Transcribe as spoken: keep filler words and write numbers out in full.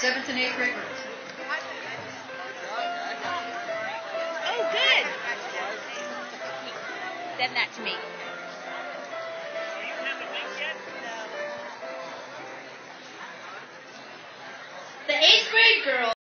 seventh and eighth grade girls. Oh, good. Send that to me. The eighth grade girls